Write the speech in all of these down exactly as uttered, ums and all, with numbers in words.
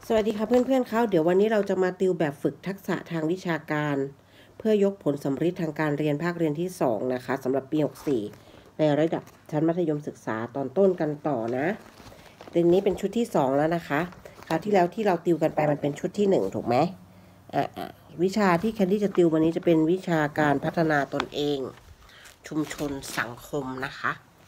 สวัสดีค่ะเพื่อนๆเขาเดี๋ยววันนี้เราจะมาติวแบบฝึกทักษะทางวิชาการเพื่อยกผลสำฤทธิ์ทางการเรียนภาคเรียนที่สองนะคะสำหรับปีหกสิบสี่ในระดับชั้นมัธยมศึกษาตอนต้นกันต่อนะทีนี้เป็นชุดที่สองแล้วนะคะคราวที่แล้วที่เราติวกันไปมันเป็นชุดที่หนึ่งถูกไหมอ่าวิชาที่แคนดี้จะติววันนี้จะเป็นวิชาการพัฒนาตนเองชุมชนสังคมนะคะ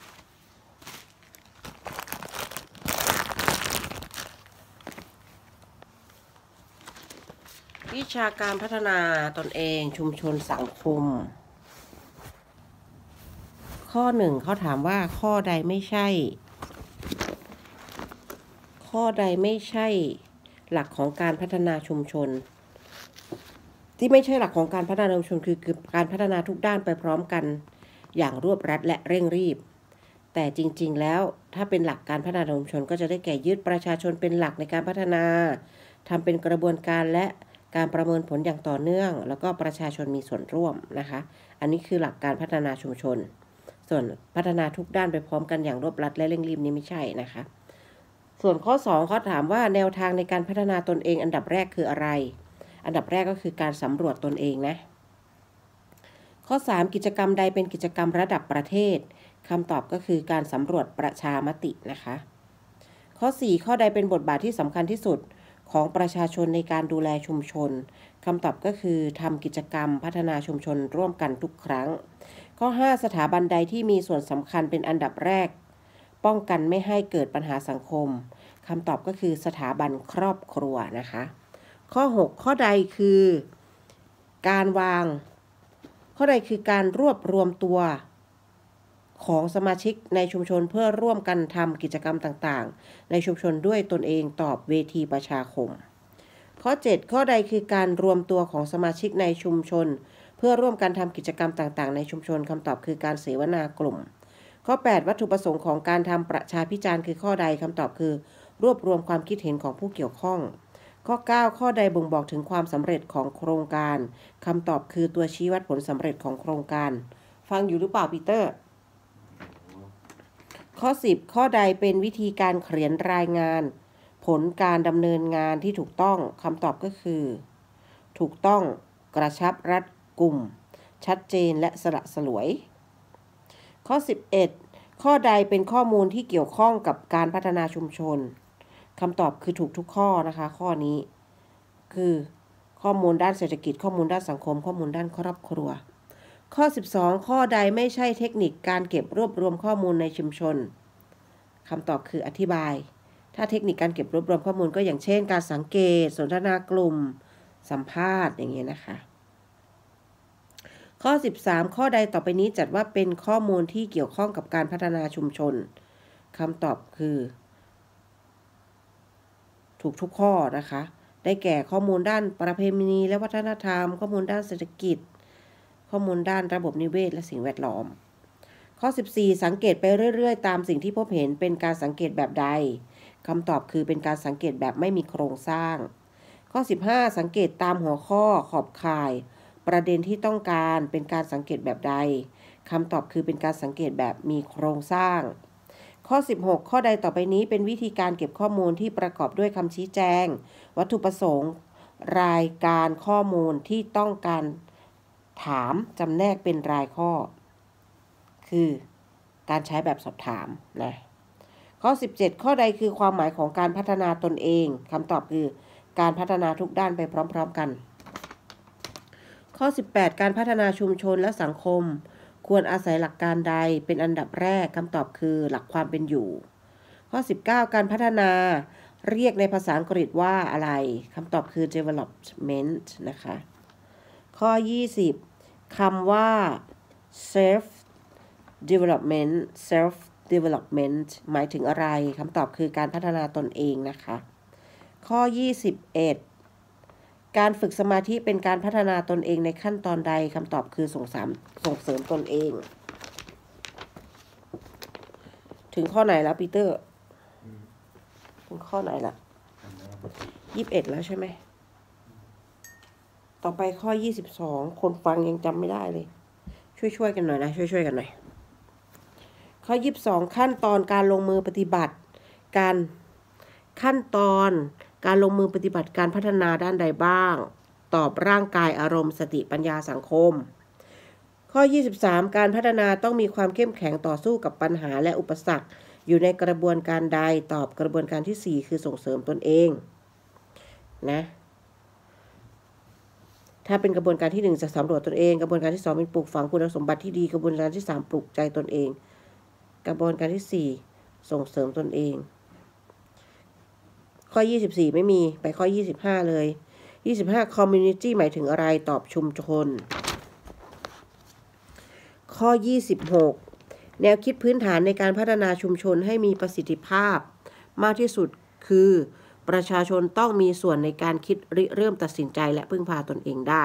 วิชาการพัฒนาตนเองชุมชนสังคมข้อหนึ่งเขาถามว่าข้อใดไม่ใช่ข้อใดไม่ใช่หลักของการพัฒนาชุมชนที่ไม่ใช่หลักของการพัฒนาชุมชนคือคือการพัฒนาทุกด้านไปพร้อมกันอย่างรวบรัดและเร่งรีบแต่จริงๆแล้วถ้าเป็นหลักการพัฒนาชุมชนก็จะได้แก่ยึดประชาชนเป็นหลักในการพัฒนาทำเป็นกระบวนการและการประเมินผลอย่างต่อเนื่องแล้วก็ประชาชนมีส่วนร่วมนะคะอันนี้คือหลักการพัฒนาชุมชนส่วนพัฒนาทุกด้านไปพร้อมกันอย่างรวบรัดและเร่งรีบนี้ไม่ใช่นะคะส่วนข้อสองเขาถามว่าแนวทางในการพัฒนาตนเองอันดับแรกคืออะไรอันดับแรกก็คือการสำรวจตนเองนะข้อสามกิจกรรมใดเป็นกิจกรรมระดับประเทศคำตอบก็คือการสำรวจประชามตินะคะข้อสี่ข้อใดเป็นบทบาทที่สำคัญที่สุดของประชาชนในการดูแลชุมชนคำตอบก็คือทำกิจกรรมพัฒนาชุมชนร่วมกันทุกครั้งข้อห้าสถาบันใดที่มีส่วนสำคัญเป็นอันดับแรกป้องกันไม่ให้เกิดปัญหาสังคมคำตอบก็คือสถาบันครอบครัวนะคะข้อหกข้อใดคือการวางข้อใดคือการรวบรวมตัวของสมาชิกในชุมชนเพื่อร่วมกันทำกิจกรรมต่างๆในชุมชนด้วยตนเองตอบเวทีประชาคมข้อเจ็ดข้อใดคือการรวมตัวของสมาชิกในชุมชนเพื่อร่วมกันทำกิจกรรมต่างๆในชุมชนคำตอบคือการเสวนากลุ่มข้อแปดวัตถุประสงค์ของการทำประชาพิจารณ์คือข้อใดคำตอบคือรวบรวมความคิดเห็นของผู้เกี่ยวข้องข้อเก้าข้อใดบ่งบอกถึงความสำเร็จของโครงการคำตอบคือตัวชี้วัดผลสำเร็จของโครงการฟังอยู่หรือเปล่าปีเตอร์ข้อสิบข้อใดเป็นวิธีการเขียนรายงานผลการดำเนินงานที่ถูกต้องคำตอบก็คือถูกต้องกระชับรัดกุมชัดเจนและสละสลวยข้อสิบเอ็ดข้อใดเป็นข้อมูลที่เกี่ยวข้องกับการพัฒนาชุมชนคำตอบคือถูกทุกข้อนะคะข้อนี้คือข้อมูลด้านเศรษฐกิจข้อมูลด้านสังคมข้อมูลด้านครอบครัวข้อสิบสองข้อใดไม่ใช่เทคนิคการเก็บรวบรวมข้อมูลในชุมชนคำตอบคืออธิบายถ้าเทคนิคการเก็บรวบรวมข้อมูลก็อย่างเช่นการสังเกตสนทนากลุ่มสัมภาษณ์อย่างเงี้ยนะคะข้อสิบสามข้อใดต่อไปนี้จัดว่าเป็นข้อมูลที่เกี่ยวข้องกับการพัฒนาชุมชนคำตอบคือถูกทุกข้อนะคะได้แก่ข้อมูลด้านประเพณีและวัฒนธรรมข้อมูลด้านเศรษฐกิจข้อมูลด้านระบบนิเวศและสิ่งแวดล้อมข้อสิบสี่สังเกตไปเรื่อยๆตามสิ่งที่พบเห็นเป็นการสังเกตแบบใดคำตอบคือเป็นการสังเกตแบบไม่มีโครงสร้างข้อสิบห้าสังเกตตามหัวข้อขอบข่ายประเด็นที่ต้องการเป็นการสังเกตแบบใดคำตอบคือเป็นการสังเกตแบบมีโครงสร้างข้อสิบหกข้อใดต่อไปนี้เป็นวิธีการเก็บข้อมูลที่ประกอบด้วยคำชี้แจงวัตถุประสงค์รายการข้อมูลที่ต้องการถามจำแนกเป็นรายข้อคือการใช้แบบสอบถามนะข้อสิบเจ็ดข้อใดคือความหมายของการพัฒนาตนเองคำตอบคือการพัฒนาทุกด้านไปพร้อมๆกันข้อสิบแปดการพัฒนาชุมชนและสังคมควรอาศัยหลักการใดเป็นอันดับแรกคำตอบคือหลักความเป็นอยู่ข้อสิบเก้าการพัฒนาเรียกในภาษาอังกฤษว่าอะไรคำตอบคือ development นะคะข้อยี่สิบคำว่า self development self development หมายถึงอะไรคำตอบคือการพัฒนาตนเองนะคะข้อยี่สิบเอ็ดการฝึกสมาธิเป็นการพัฒนาตนเองในขั้นตอนใดคำตอบคือส่งเสริมส่งเสริมตนเองถึงข้อไหนแล้วปีเตอร์ถึงข้อไหนละยี่สิบเอ็ดแล้วใช่ไหมต่อไปข้อยี่สิบสองคนฟังยังจำไม่ได้เลยช่วยๆกันหน่อยนะช่วยๆกันหน่อยข้อยี่สิบสองขั้นตอนการลงมือปฏิบัติการขั้นตอนการลงมือปฏิบัติการพัฒนาด้านใดบ้างตอบร่างกายอารมณ์สติปัญญาสังคมข้อยี่สิบสามการพัฒนาต้องมีความเข้มแข็งต่อสู้กับปัญหาและอุปสรรคอยู่ในกระบวนการใดตอบกระบวนการที่สี่คือส่งเสริมตนเองนะถ้าเป็นกระบวนการที่หนึ่งจะสำรวจตนเองกระบวนการที่สองเป็นปลูกฝังคุณสมบัติที่ดีกระบวนการที่สามปลุกใจตนเองกระบวนการที่สี่ส่งเสริมตนเองข้อยี่สิบสี่ไม่มีไปข้อยี่สิบห้าเลยยี่สิบห้า community หมายถึงอะไรตอบชุมชนข้อยี่สิบหกแนวคิดพื้นฐานในการพัฒนาชุมชนให้มีประสิทธิภาพมากที่สุดคือประชาชนต้องมีส่วนในการคิดริเริ่มตัดสินใจและพึ่งพาตนเองได้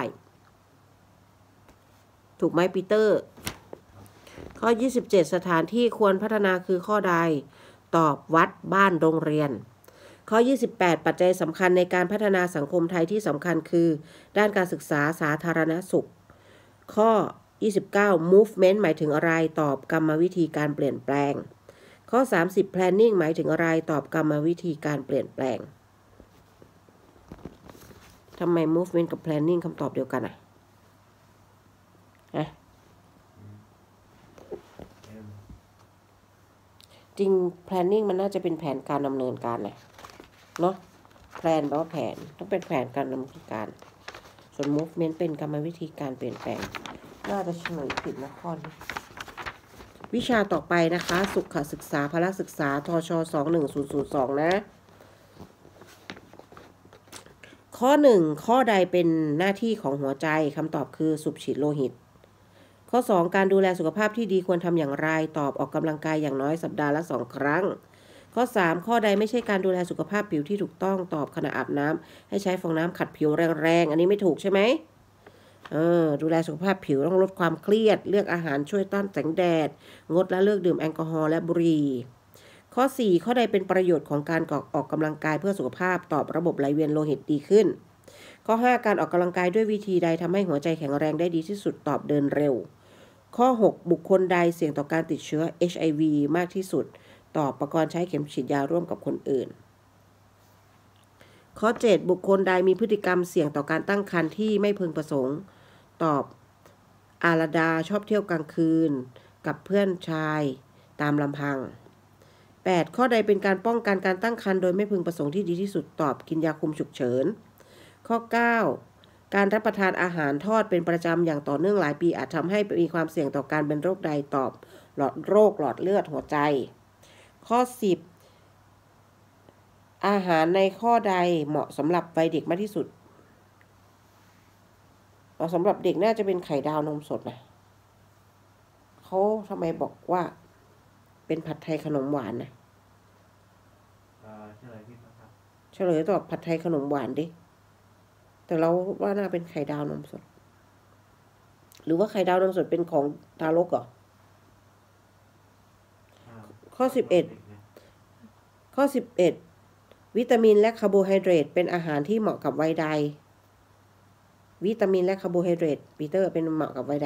ถูกไหมปีเตอร์ข้อยี่สิบเจ็ดสถานที่ควรพัฒนาคือข้อใดตอบวัดบ้านโรงเรียนข้อยี่สิบแปดปัจจัยสำคัญในการพัฒนาสังคมไทยที่สำคัญคือด้านการศึกษาสาธารณสุขข้อยี่สิบเก้า movement หมายถึงอะไรตอบกรรมวิธีการเปลี่ยนแปลงข้อสามสิบ planning หมายถึงอะไรตอบกรรมวิธีการเปลี่ยนแปลงทำไม movement กับ planning คำตอบเดียวกันอ่ะอะจริง planning มันน่าจะเป็นแผนการดำเนินการนะเนาะ plan แปลว่าแผนต้องเป็นแผนการดำเนินการส่วน movement เป็นกรรมวิธีการเปลี่ยนแปลงน่าจะเฉลยผิดนะข้อนี้วิชาต่อไปนะคะสุขศึกษาพละศึกษาทชสองหนึ่งศูนย์ศูนย์สองนะข้อหนึ่งข้อใดเป็นหน้าที่ของหัวใจคำตอบคือสูบฉีดโลหิตข้อสองการดูแลสุขภาพที่ดีควรทำอย่างไรตอบออกกำลังกายอย่างน้อยสัปดาห์ละสองครั้งข้อสามข้อใดไม่ใช่การดูแลสุขภาพผิวที่ถูกต้องตอบขณะอาบน้ำให้ใช้ฟองน้ำขัดผิวแรงๆอันนี้ไม่ถูกใช่ไหมเออดูแลสุขภาพผิวต้องลดความเครียดเลือกอาหารช่วยต้านแสงแดดงดและเลิกดื่มแอลกอฮอล์และบุหรี่ข้อสี่ข้อใดเป็นประโยชน์ของการออกกำลังกายเพื่อสุขภาพตอบระบบไหลเวียนโลหิตดีขึ้นข้อห้าการออกกำลังกายด้วยวิธีใดทำให้หัวใจแข็งแรงได้ดีที่สุดตอบเดินเร็วข้อหกบุคคลใดเสี่ยงต่อการติดเชื้อ เอช ไอ วี มากที่สุดตอบประกอบใช้เข็มฉีดยาร่วมกับคนอื่นข้อเจ็ดบุคคลใดมีพฤติกรรมเสี่ยงต่อการตั้งครรภ์ที่ไม่พึงประสงค์ตอบอาราดาชอบเที่ยวกลางคืนกับเพื่อนชายตามลำพังแปดข้อใดเป็นการป้องกันการตั้งครรภ์โดยไม่พึงประสงค์ที่ดีที่สุดตอบกินยาคุมฉุกเฉินข้อเก้าการรับประทานอาหารทอดเป็นประจำอย่างต่อเนื่องหลายปีอาจทำให้มีความเสี่ยงต่อการเป็นโรคใดตอบหลอดโรคหลอดเลือดหัวใจข้อสิบอาหารในข้อใดเหมาะสำหรับวัยเด็กมากที่สุดเหมาะสำหรับเด็กน่าจะเป็นไข่ดาวนมสดนะเขาทำไมบอกว่าเป็นผัดไทยขนมหวานนะเฉลยผิดนะครับเฉลยตอบผัดไทยขนมหวานดิแต่เราว่าน่าเป็นไข่ดาวนมสดหรือว่าไข่ดาวนมสดเป็นของทารกเหรอข้อสิบเอ็ดข้อสิบเอ็ดวิตามินและคาร์โบไฮเดรตเป็นอาหารที่เหมาะกับวัยใดวิตามินและคาร์โบไฮเดรตปีเตอร์เป็นเหมาะกับวัยใด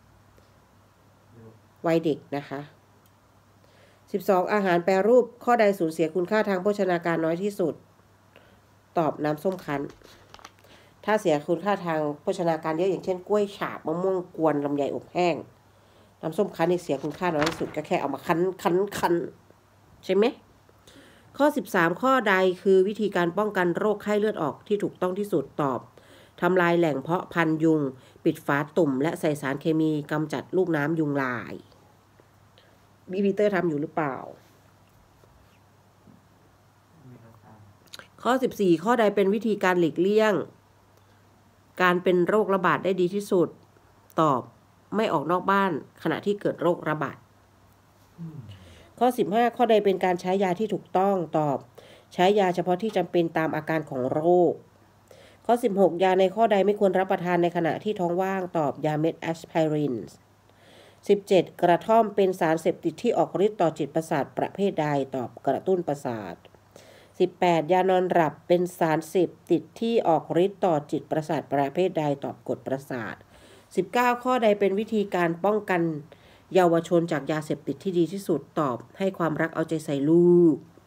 วัยเด็กนะคะสิบสองอาหารแปรรูปข้อใดสูญเสียคุณค่าทางโภชนาการน้อยที่สุดตอบน้ำส้มคั้นถ้าเสียคุณค่าทางโภชนาการเยอะอย่างเช่นกล้วยฉาบมะม่วงกวนลำไยอบแห้งน้ำส้มคั้นนี่เสียคุณค่าน้อยที่สุดก็แค่เอามาคั้นคั้นคั้นใช่ไหมข้อสิบสามข้อใดคือวิธีการป้องกันโรคไข้เลือดออกที่ถูกต้องที่สุดตอบทำลายแหล่งเพาะพันธุ์ยุงปิดฝาตุ่มและใส่สารเคมีกำจัดลูกน้ำยุงลายบีปีเตอร์ทำอยู่หรือเปล่าข้อสิบสี่ข้อใดเป็นวิธีการหลีกเลี่ยงการเป็นโรคระบาดได้ดีที่สุดตอบไม่ออกนอกบ้านขณะที่เกิดโรคระบาดข้อสิบห้าข้อใดเป็นการใช้ยาที่ถูกต้องตอบใช้ยาเฉพาะที่จำเป็นตามอาการของโรคข้อสิบหกยาในข้อใดไม่ควรรับประทานในขณะที่ท้องว่างตอบยาเม็ดแอสไพรินสิบเจ็ดกระท่อมเป็นสารเสพติดที่ออกฤทธิ์ต่อจิตประสาทประเภทใดตอบกระตุ้นประสาทสิบแปดยานอนหลับเป็นสารเสพติดที่ออกฤทธิ์ต่อจิตประสาทประเภทใดตอบกดประสาทสิบเก้าข้อใดเป็นวิธีการป้องกันเยาวชนจากยาเสพติดที่ดีที่สุดตอบให้ความรักเอาใจใส่ลูก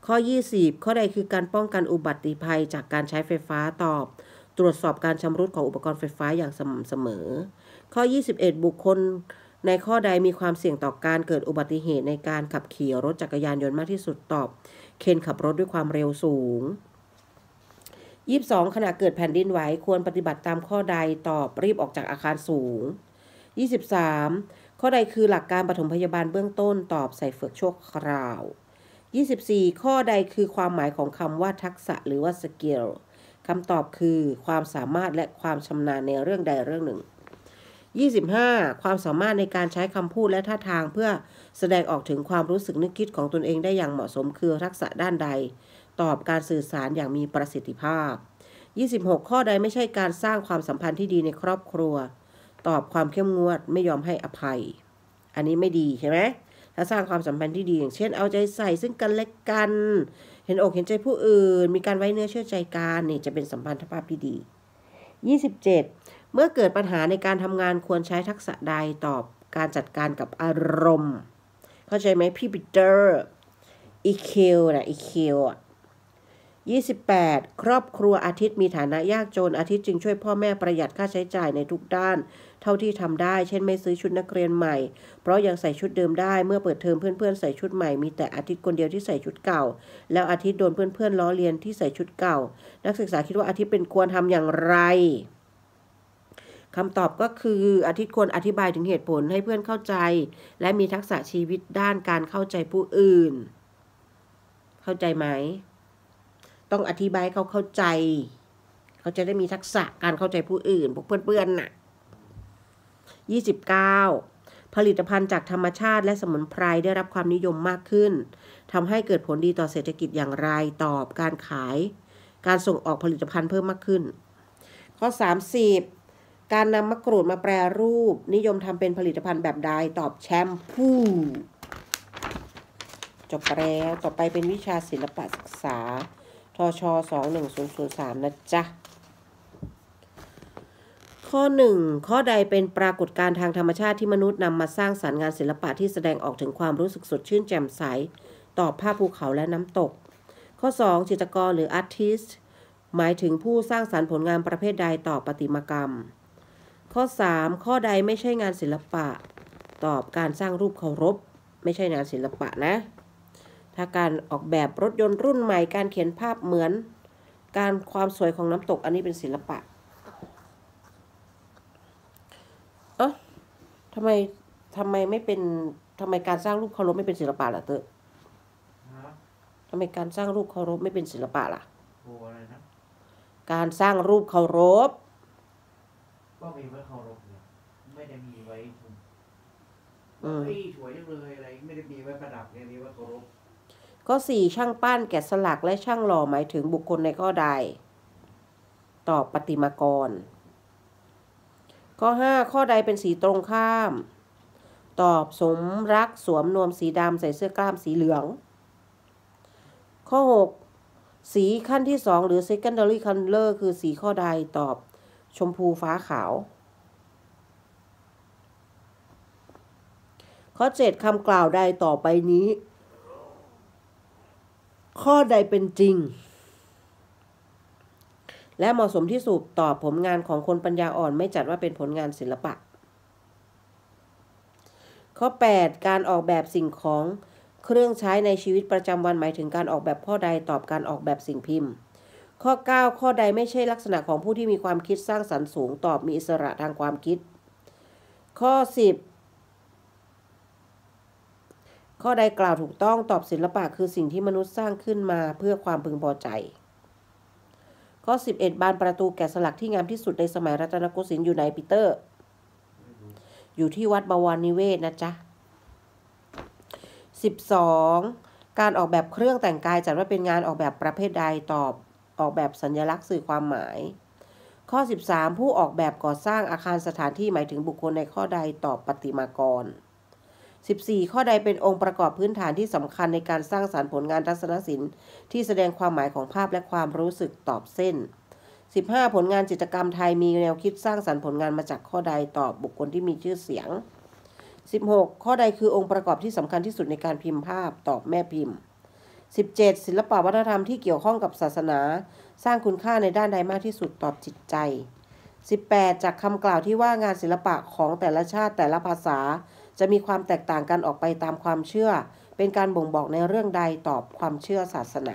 ข้อยี่สิบข้อใดคือการป้องกันอุบัติภัยจากการใช้ไฟฟ้าตอบตรวจสอบการชำรุดของอุปกรณ์ไฟฟ้าอย่างสม่ำเสมอข้อยี่สิบเอ็ดบุคคลในข้อใดมีความเสี่ยงต่อการเกิดอุบัติเหตุในการขับขี่รถจักรยานยนต์มากที่สุดตอบเคนขับรถด้วยความเร็วสูงยี่สิบสองขณะเกิดแผ่นดินไหวควรปฏิบัติตามข้อใดตอบรีบออกจากอาคารสูงยี่สิบสามข้อใดคือหลักการปฐมพยาบาลเบื้องต้นตอบใส่เฟือกชั่วคราวยี่สิบสี่ข้อใดคือความหมายของคำว่าทักษะหรือว่าสกิลคำตอบคือความสามารถและความชำนาญในเรื่องใดเรื่องหนึ่งยี่สิบห้าความสามารถในการใช้คำพูดและท่าทางเพื่อแสดงออกถึงความรู้สึกนึกคิดของตนเองได้อย่างเหมาะสมคือทักษะด้านใดตอบการสื่อสารอย่างมีประสิทธิภาพยี่สิบหกข้อใดไม่ใช่การสร้างความสัมพันธ์ที่ดีในครอบครัวตอบความเข้มงวดไม่ยอมให้อภัยอันนี้ไม่ดีใช่ไหมถ้าสร้างความสัมพันธ์ที่ดีอย่างเช่นเอาใจใส่ซึ่งกันและกันเห็นอกเห็นใจผู้อื่นมีการไว้เนื้อเชื่อใจกันนี่จะเป็นสัมพันธภาพที่ดียี่สิบเจ็ดเมื่อเกิดปัญหาในการทำงานควรใช้ทักษะใดตอบการจัดการกับอารมณ์เข้าใจไหมพี่ปีเตอร์ อี คิว นะ อี คิว อ่ะยี่สิบแปดครอบครัวอาทิตย์มีฐานะยากจนอาทิตย์จึงช่วยพ่อแม่ประหยัดค่าใช้จ่ายในทุกด้านเท่าที่ทำได้เช่นไม่ซื้อชุดนักเรียนใหม่เพราะยังใส่ชุดเดิมได้เมื่อเปิดเทอมเพื่อนๆใส่ชุดใหม่มีแต่อาทิตย์คนเดียวที่ใส่ชุดเก่าแล้วอาทิตย์โดนเพื่อนๆล้อเลียนที่ใส่ชุดเก่านักศึกษาคิดว่าอาทิตย์เป็นควรทำอย่างไรคำตอบก็คืออาทิตย์ควรอธิบายถึงเหตุผลให้เพื่อนเข้าใจและมีทักษะชีวิตด้านการเข้าใจผู้อื่นเข้าใจไหมต้องอธิบายเขาเข้าใจเขาจะได้มีทักษะการเข้าใจผู้อื่นพวกเพื่อนๆน่ะยี่สิบเก้าผลิตภัณฑ์จากธรรมชาติและสมุนไพรได้รับความนิยมมากขึ้นทำให้เกิดผลดีต่อเศรษฐกิจอย่างไรตอบการขายการส่งออกผลิตภัณฑ์เพิ่มมากขึ้นข้อสามสิบการนำมะกรูดมาแปรรูปนิยมทำเป็นผลิตภัณฑ์แบบใดตอบแชมพูจบแล้วต่อไปเป็นวิชาศิลปะศึกษาทชสองหนึ่งศูนย์ศูนย์สามนะจ๊ะข้อหนึ่งข้อใดเป็นปรากฏการณ์ทางธรรมชาติที่มนุษย์นำมาสร้างสรรค์งานศิลปะที่แสดงออกถึงความรู้สึกสดชื่นแจ่มใสตอบภาพภูเขาและน้ำตกข้อสองจิตรกรหรืออาร์ติสต์หมายถึงผู้สร้างสรรค์ผลงานประเภทใดตอบประติมากรรมข้อสามข้อใดไม่ใช่งานศิลปะตอบการสร้างรูปเคารพไม่ใช่งานศิลปะนะถ้าการออกแบบรถยนต์รุ่นใหม่การเขียนภาพเหมือนการความสวยของน้ำตกอันนี้เป็นศิลปะเอ๊ะทำไมทำไมไม่เป็นทำไมการสร้างรูปเคารพไม่เป็นศิลปะล่ะเตอทำไมการสร้างรูปเคารพไม่เป็นศิลปะล่ะโอ้อะไรนะการสร้างรูปเคารพก็มีไว้เคารพเนี่ยไม่ได้มีไว้เฮ้ยสวยจังเลยอะไรไม่ได้มีไว้ประดับเนี่ยมีไว้เคารพข้อสี่ช่างปั้นแกะสลักและช่างหล่อหมายถึงบุคคลในข้อใดตอบประติมากรข้อห้าข้อใดเป็นสีตรงข้ามตอบสมรักสวมนวมสีดำใส่เสื้อกล้ามสีเหลืองข้อหกสีขั้นที่สองหรือ secondary color คือสีข้อใดตอบชมพูฟ้าขาวข้อเจ็ดคำกล่าวใดต่อไปนี้ข้อใดเป็นจริงและเหมาะสมที่สุดตอบผลงานของคนปัญญาอ่อนไม่จัดว่าเป็นผลงานศิลปะข้อแปดการออกแบบสิ่งของเครื่องใช้ในชีวิตประจำวันหมายถึงการออกแบบข้อใดตอบการออกแบบสิ่งพิมพ์ข้อเก้าข้อใดไม่ใช่ลักษณะของผู้ที่มีความคิดสร้างสรรค์สูงตอบมีอิสระทางความคิดข้อสิบข้อใดกล่าวถูกต้องตอบศิลปะคือสิ่งที่มนุษย์สร้างขึ้นมาเพื่อความพึงพอใจข้อสิบเอ็ดบานประตูแกะสลักที่งามที่สุดในสมัยรัตนโกสินทร์อยู่ไหนปีเตอร์อยู่ที่วัดบวรนิเวศนะจ๊ะสิบสองการออกแบบเครื่องแต่งกายจัดว่าเป็นงานออกแบบประเภทใดตอบออกแบบสัญลักษณ์สื่อความหมายข้อสิบสามผู้ออกแบบก่อสร้างอาคารสถานที่หมายถึงบุคคลในข้อใดตอบประติมากรสิบสี่ข้อใดเป็นองค์ประกอบพื้นฐานที่สำคัญในการสร้างสรรค์ผลงานทัศนศิลป์ที่แสดงความหมายของภาพและความรู้สึกตอบเส้นสิบห้าผลงานจิตรกรรมไทยมีแนวคิดสร้างสรรค์ผลงานมาจากข้อใดตอบบุคคลที่มีชื่อเสียงสิบหกข้อใดคือองค์ประกอบที่สำคัญที่สุดในการพิมพ์ภาพตอบแม่พิมพ์สิบเจ็ด ศิลปวัฒนธรรมที่เกี่ยวข้องกับศาสนาสร้างคุณค่าในด้านใดมากที่สุดตอบจิตใจ สิบแปด จากคำกล่าวที่ว่างานศิลปะของแต่ละชาติแต่ละภาษาจะมีความแตกต่างกันออกไปตามความเชื่อเป็นการบ่งบอกในเรื่องใดตอบความเชื่อศาสนา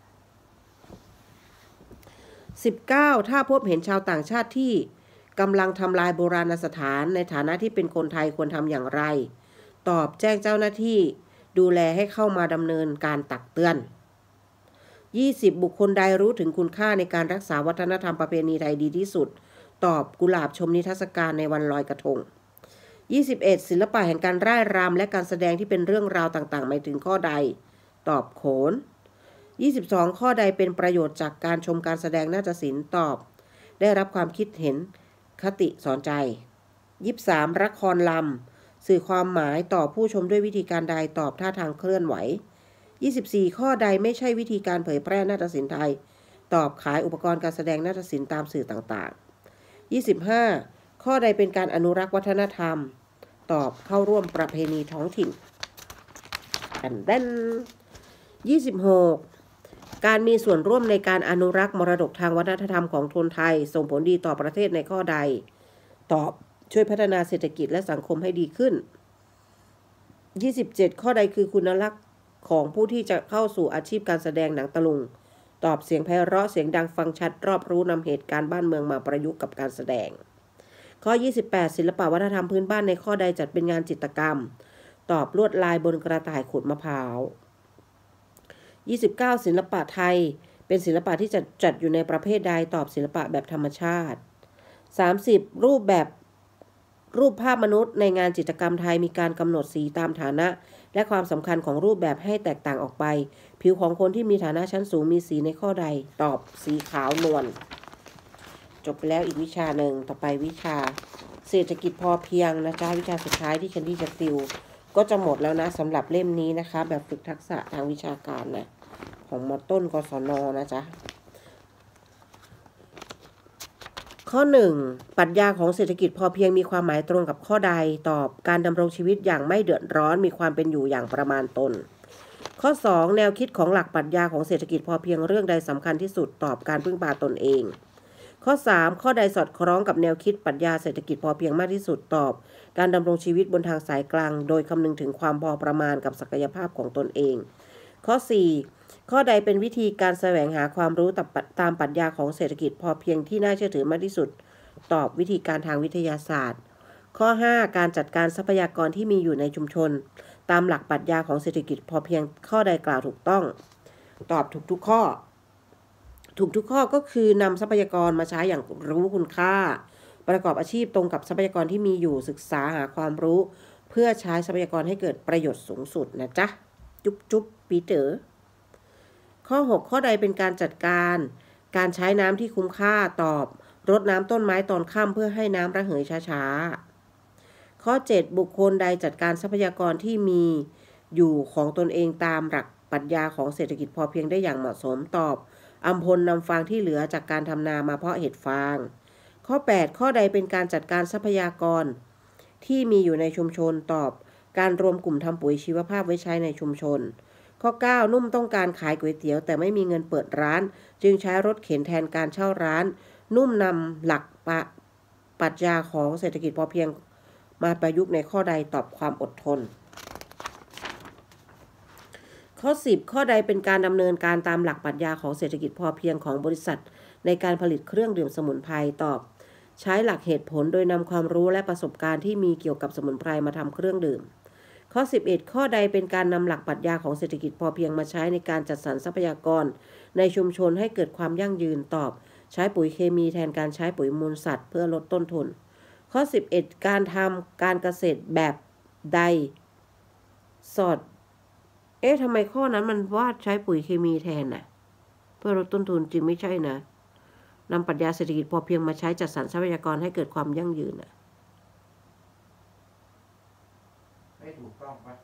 สิบเก้า ถ้าพบเห็นชาวต่างชาติที่กำลังทำลายโบราณสถานในฐานะที่เป็นคนไทยควรทำอย่างไรตอบแจ้งเจ้าหน้าที่ดูแลให้เข้ามาดำเนินการตักเตือน ยี่สิบ บุคคลใดรู้ถึงคุณค่าในการรักษาวัฒนธรรมประเพณีไทยดีที่สุดตอบกุหลาบชมนิทรรศการในวันลอยกระทง ยี่สิบเอ็ด ศิลปะแห่งการร่ายรำและการแสดงที่เป็นเรื่องราวต่างๆหมายถึงข้อใดตอบโขน ยี่สิบสอง ข้อใดเป็นประโยชน์จากการชมการแสดงนาฏศิลป์ตอบได้รับความคิดเห็นคติสอนใจ ยี่สิบสาม ละครลำสื่อความหมายต่อผู้ชมด้วยวิธีการใดตอบท่าทางเคลื่อนไหว ยี่สิบสี่ ข้อใดไม่ใช่วิธีการเผยแพร่นาฏศิลป์ไทยตอบขายอุปกรณ์การแสดงนาฏศิลป์ตามสื่อต่างๆ ยี่สิบห้า ข้อใดเป็นการอนุรักษ์วัฒนธรรมตอบเข้าร่วมประเพณีท้องถิ่นกันดันยี่สิบหก การมีส่วนร่วมในการอนุรักษ์มรดกทางวัฒนธรรมของคนไทยส่งผลดีต่อประเทศในข้อใดตอบช่วยพัฒนาเศรษฐกิจและสังคมให้ดีขึ้น ยี่สิบเจ็ด ข้อใดคือคุณลักษณ์ของผู้ที่จะเข้าสู่อาชีพการแสดงหนังตะลุงตอบเสียงไพเราะเสียงดังฟังชัดรอบรู้นำเหตุการณ์บ้านเมืองมาประยุกต์กับการแสดง ข้อ ยี่สิบแปด ศิลปวัฒนธรรมพื้นบ้านในข้อใดจัดเป็นงานจิตรกรรมตอบลวดลายบนกระต่ายขูดมะพร้าว ยี่สิบเก้า ศิลปะไทยเป็นศิลปะที่จัดจัดอยู่ในประเภทใดตอบศิลปะแบบธรรมชาติ สามสิบ รูปแบบรูปภาพมนุษย์ในงานจิตรกรรมไทยมีการกำหนดสีตามฐานะและความสำคัญของรูปแบบให้แตกต่างออกไปผิวของคนที่มีฐานะชั้นสูงมีสีในข้อใดตอบสีขาวนวลจบไปแล้วอีกวิชาหนึ่งต่อไปวิชาเศรษฐกิจพอเพียงนะจ๊ะวิชาสุดท้ายที่แคนดี้จะติวก็จะหมดแล้วนะสำหรับเล่มนี้นะคะแบบฝึกทักษะทางวิชาการนะของม.ต้นกศน.นะจ๊ะข้อหนึ่งปรัชญาของเศรษฐกิจพอเพียงมีความหมายตรงกับข้อใดตอบการดำรงชีวิตอย่างไม่เดือดร้อนมีความเป็นอยู่อย่างประมาณตนข้อสองแนวคิดของหลักปรัชญาของเศรษฐกิจพอเพียงเรื่องใดสำคัญที่สุดตอบการพึ่งพาตนเองข้อสามข้อใดสอดคล้องกับแนวคิดปรัชญาเศรษฐกิจพอเพียงมากที่สุดตอบการดำรงชีวิตบนทางสายกลางโดยคำนึงถึงความพอประมาณกับศักยภาพของตนเองข้อสี่ข้อใดเป็นวิธีการแสวงหาความรู้ตามปรัชญาของเศรษฐกิจพอเพียงที่น่าเชื่อถือมากที่สุดตอบวิธีการทางวิทยาศาสตร์ข้อห้าการจัดการทรัพยากรที่มีอยู่ในชุมชนตามหลักปรัชญาของเศรษฐกิจพอเพียงข้อใดกล่าวถูกต้องตอบถูกทุกข้อถูกทุกข้อก็คือนำทรัพยากรมาใช้อย่างรู้คุณค่าประกอบอาชีพตรงกับทรัพยากรที่มีอยู่ศึกษาหาความรู้เพื่อใช้ทรัพยากรให้เกิดประโยชน์สูงสุดนะจ๊ะจุ๊บจุ๊บปีเต๋อข้อหกข้อใดเป็นการจัดการการใช้น้ำที่คุ้มค่าตอบรดน้ำต้นไม้ตอนค่ำเพื่อให้น้ำระเหยช้าๆข้อเจ็ดบุคคลใดจัดการทรัพยากรที่มีอยู่ของตนเองตามหลักปรัชญาของเศรษฐกิจพอเพียงได้อย่างเหมาะสมตอบอำพลนำฟางที่เหลือจากการทำนามาเพาะเห็ดฟางข้อแปดข้อใดเป็นการจัดการทรัพยากรที่มีอยู่ในชุมชนตอบการรวมกลุ่มทำปุ๋ยชีวภาพไว้ใช้ในชุมชนข้อเก้านุ่มต้องการขายก๋วยเตี๋ยวแต่ไม่มีเงินเปิดร้านจึงใช้รถเข็นแทนการเช่าร้านนุ่มนำหลักปรัชญาของเศรษฐกิจพอเพียงมาประยุกต์ในข้อใดตอบความอดทนข้อสิบข้อใดเป็นการดำเนินการตามหลักปรัชญาของเศรษฐกิจพอเพียงของบริษัทในการผลิตเครื่องดื่มสมุนไพรตอบใช้หลักเหตุผลโดยนำความรู้และประสบการณ์ที่มีเกี่ยวกับสมุนไพรมาทำเครื่องดื่มข้อสิบเอ็ดข้อใดเป็นการนำหลักปรัชญาของเศรษฐกิจพอเพียงมาใช้ในการจัดสรรทรัพยากรในชุมชนให้เกิดความยั่งยืนตอบใช้ปุ๋ยเคมีแทนการใช้ปุ๋ยมูลสัตว์เพื่อลดต้นทุนข้อสิบเอ็ดการทำการเกษตรแบบใดสอดเอ๊ะทำไมข้อนั้นมันว่าใช้ปุ๋ยเคมีแทนน่ะเพื่อลดต้นทุนจริงไม่ใช่นะนำปรัชญาเศรษฐกิจพอเพียงมาใช้จัดสรรทรัพยากรให้เกิดความยั่งยืนน่ะไม่ถูกต้องปะ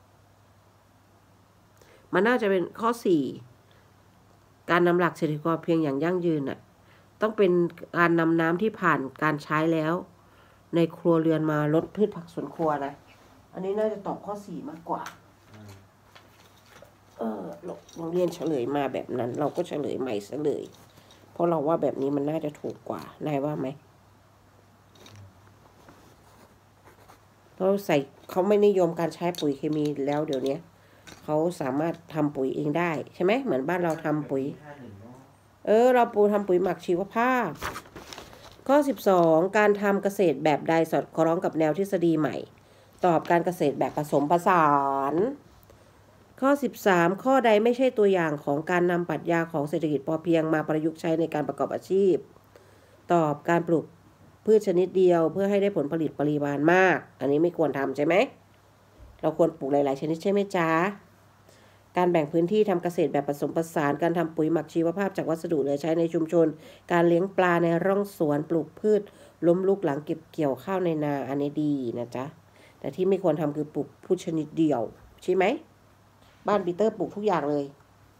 มันน่าจะเป็นข้อสี่การนำหลักเศรษฐกิจพอเพียงอย่างยั่งยืนน่ะต้องเป็นการนำน้ำที่ผ่านการใช้แล้วในครัวเรือนมาลดพืชผักสวนครัวนะอันนี้น่าจะตอบข้อสี่มากกว่าเออโรงเรียนเฉลยมาแบบนั้น เราก็เฉลยใหม่เฉลยเพราะเราว่าแบบนี้มันน่าจะถูกกว่านายว่าไหมเพราะใส่เขาไม่นิยมการใช้ปุ๋ยเคมีแล้วเดี๋ยวนี้เขาสามารถทำปุ๋ยเองได้ใช่ไหมเหมือนบ้านเราทำปุ๋ยเออเราปูทำปุ๋ยหมักชีวภาพข้อสิบสองการทำเกษตรแบบใดสอดคล้องกับแนวทฤษฎีใหม่ตอบการเกษตรแบบผสมผสานข้อสิบสามข้อใดไม่ใช่ตัวอย่างของการนำปรัชญาของเศรษฐกิจพอเพียงมาประยุกต์ใช้ในการประกอบอาชีพตอบการปลูกพืชชนิดเดียวเพื่อให้ได้ผลผลิตปริมาณมากอันนี้ไม่ควรทำใช่ไหมเราควรปลูกหลายๆชนิดใช่ไหมจ๊ะการแบ่งพื้นที่ทำเกษตรแบบผสมผสานการทำปุ๋ยหมักชีวภาพจากวัสดุเหลือใช้ในชุมชนการเลี้ยงปลาในร่องสวนปลูกพืชล้มลุกหลังเก็บเกี่ยวข้าวในนาอันนี้ดีนะจ๊ะแต่ที่ไม่ควรทำคือปลูกพืชชนิดเดียวใช่ไหมบ้านปีเตอร์ปลูกทุกอย่างเลย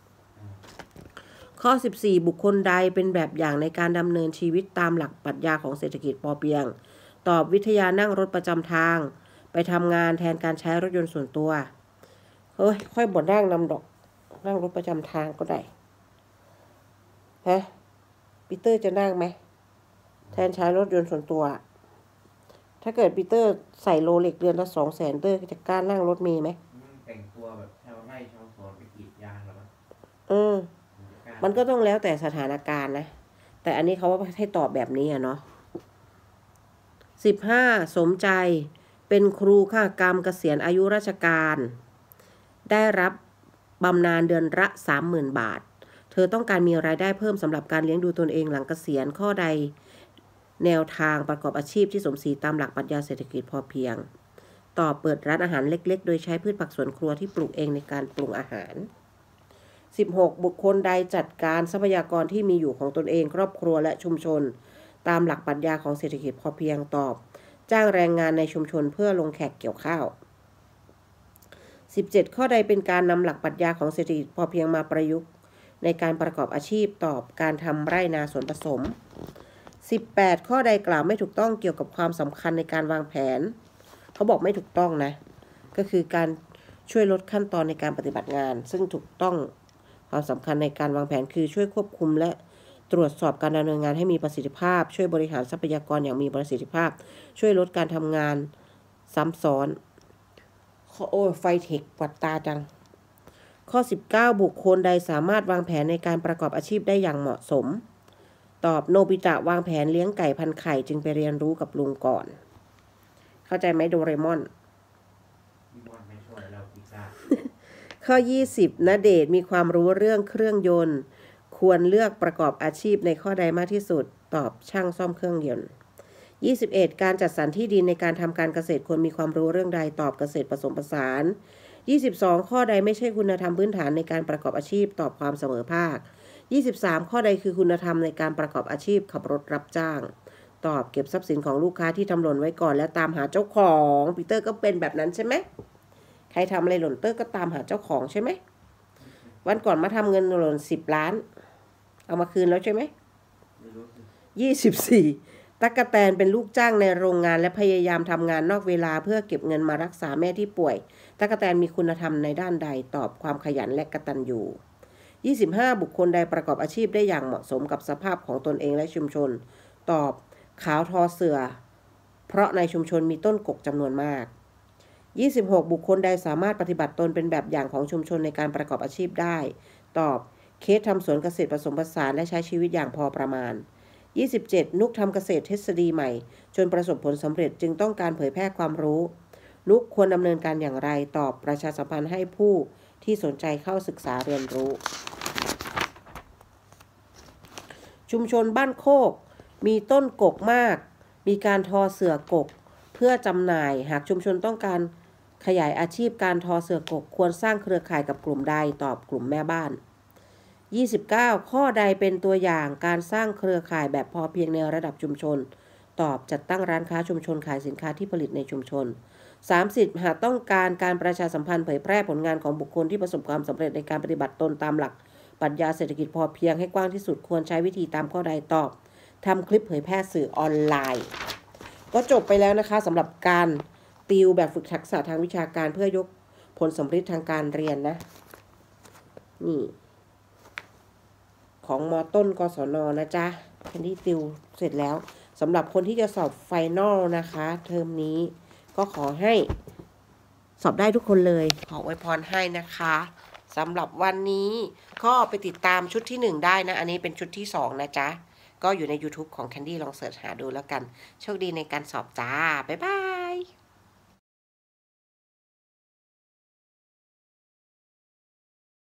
ข้อสิบสี่บุคคลใดเป็นแบบอย่างในการดำเนินชีวิตตามหลักปรัชญาของเศรษฐกิจพอเพียงตอบวิทยานั่งรถประจำทางไปทำงานแทนการใช้รถยนต์ส่วนตัวเฮ้ยค่อยบ่นนั่งนำดอกนั่งรถประจำทางก็ได้ฮะปีเตอร์จะนั่งไหมแทนใช้รถยนต์ส่วนตัวถ้าเกิดปีเตอร์ใส่โรเล็กเดือนละสองแสนเตอร์จะกล้านั่งรถเมล์ไหมแต่งตัวแบบชาวไร่ชาวสวนไปกรีดยางแล้วมันเออมันก็ต้องแล้วแต่สถานการณ์นะแต่อันนี้เขาว่าให้ตอบแบบนี้อะเนาะสิบห้าสมใจเป็นครูข้ากรรมเกษียณอายุราชการได้รับบำนาญเดือนละ สามหมื่น บาทเธอต้องการมีรายได้เพิ่มสำหรับการเลี้ยงดูตนเองหลังเกษียณข้อใดแนวทางประกอบอาชีพที่สมศรีตามหลักปรัชญาเศรษฐกิจพอเพียงตอบเปิดร้านอาหารเล็กๆโดยใช้พืชผักสวนครัวที่ปลูกเองในการปรุงอาหารสิบหกบุคคลใดจัดการทรัพยากรที่มีอยู่ของตนเองครอบครัวและชุมชนตามหลักปรัชญาของเศรษฐกิจพอเพียงตอบจ้างแรงงานในชุมชนเพื่อลงแขกเกี่ยวข้าวสิบเจ็ดข้อใดเป็นการนำหลักปรัชญาของเศรษฐกิจพอเพียงมาประยุกต์ในการประกอบอาชีพตอบการทำไร่นาสวนผสมสิบแปดข้อใดกล่าวไม่ถูกต้องเกี่ยวกับความสำคัญในการวางแผนเขาบอกไม่ถูกต้องนะก็คือการช่วยลดขั้นตอนในการปฏิบัติงานซึ่งถูกต้องความสำคัญในการวางแผนคือช่วยควบคุมและตรวจสอบการดำเนินงานให้มีประสิทธิภาพช่วยบริหารทรัพยากรอย่างมีประสิทธิภาพช่วยลดการทำงานซ้ำซ้อนโอ้ไฟเทคปวดตาจังข้อสิบเก้าบุคคลใดสามารถวางแผนในการประกอบอาชีพได้อย่างเหมาะสมตอบโนบิตะวางแผนเลี้ยงไก่พันไข่จึงไปเรียนรู้กับลุงก่อนเข้าใจไหมโดเรมอนข้อยี่สิบณเดชน์มีความรู้เรื่องเครื่องยนต์ควรเลือกประกอบอาชีพในข้อใดมากที่สุดตอบช่างซ่อมเครื่องยนต์ยี่สิบเอ็ดการจัดสรรที่ดินในการทำการเกษตรควรมีความรู้เรื่องใดตอบเกษตรผสมผสานยี่สิบสองข้อใดไม่ใช่คุณธรรมพื้นฐานในการประกอบอาชีพตอบความเสมอภาคยี่สิบสามข้อใดคือคุณธรรมในการประกอบอาชีพขับรถรับจ้างตอบเก็บทรัพย์สินของลูกค้าที่ทำหล่นไว้ก่อนและตามหาเจ้าของปีเตอร์ก็เป็นแบบนั้นใช่ไหมใครทำอะไรหล่นเตอร์ก็ตามหาเจ้าของใช่ไหมวันก่อนมาทำเงินหล่นสิบล้านเอามาคืนแล้วใช่ไหมยี่สิบสี่ตั๊กแตนเป็นลูกจ้างในโรงงานและพยายามทำงานนอกเวลาเพื่อเก็บเงินมารักษาแม่ที่ป่วยตั๊กแตนมีคุณธรรมในด้านใดตอบความขยันและกตัญญูยี่สิบห้าบุคคลใดประกอบอาชีพได้อย่างเหมาะสมกับสภาพของตนเองและชุมชนตอบขาวทอเสือเพราะในชุมชนมีต้นกกจำนวนมากยี่สิบหกบุคคลใดสามารถปฏิบัติตนเป็นแบบอย่างของชุมชนในการประกอบอาชีพได้ตอบเคสทำสวนเกษตรผสมผสานและใช้ชีวิตอย่างพอประมาณยี่สิบเจ็ดนุกทำเกษตรทฤษฎีใหม่จนประสบผลสำเร็จจึงต้องการเผยแพร่ความรู้นุกควรดำเนินการอย่างไรตอบประชาสัมพันธ์ให้ผู้ที่สนใจเข้าศึกษาเรียนรู้ชุมชนบ้านโคกมีต้นกกมากมีการทอเสื่อกกเพื่อจำหน่ายหากชุมชนต้องการขยายอาชีพการทอเสื่อกกควรสร้างเครือข่ายกับกลุ่มใดตอบกลุ่มแม่บ้านยี่สิบเก้าข้อใดเป็นตัวอย่างการสร้างเครือข่ายแบบพอเพียงในระดับชุมชนตอบจัดตั้งร้านค้าชุมชนขายสินค้าที่ผลิตในชุมชนสามสิบหากต้องการการประชาสัมพันธ์เผยแพร่ผลงานของบุคคลที่ประสบความสำเร็จในการปฏิบัติตนตามหลักปรัชญาเศรษฐกิจพอเพียงให้กว้างที่สุดควรใช้วิธีตามข้อใดตอบทำคลิปเผยแพร่สื่อออนไลน์ก็จบไปแล้วนะคะสำหรับการติวแบบฝึกทักษะทางวิชาการเพื่อยกผลสำเร็จทางการเรียนนะนี่ ของมอต้นกศนนะจ๊ะแคนดี้ติวเสร็จแล้วสำหรับคนที่จะสอบไฟนอลนะคะ เทอมนี้ก็ขอให้สอบได้ทุกคนเลย ขออวยพรให้นะคะสำหรับวันนี้ก็ไปติดตามชุดที่หนึ่งได้นะ อันนี้เป็นชุดที่สองนะจ๊ะ ก็อยู่ใน YouTube ของ Candy ลองเสิร์ชหาดูแล้วกัน โชคดีในการสอบจ้า บ๊ายบาย